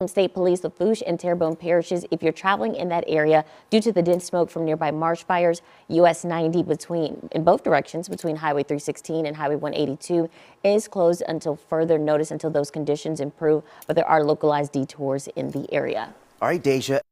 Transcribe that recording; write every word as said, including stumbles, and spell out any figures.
State Police, Lafrouche and Terrebonne parishes. If you're traveling in that area due to the dense smoke from nearby marsh fires, U S ninety between in both directions between Highway three sixteen and Highway one eighty-two is closed until further notice, until those conditions improve. But there are localized detours in the area. All right, Deja.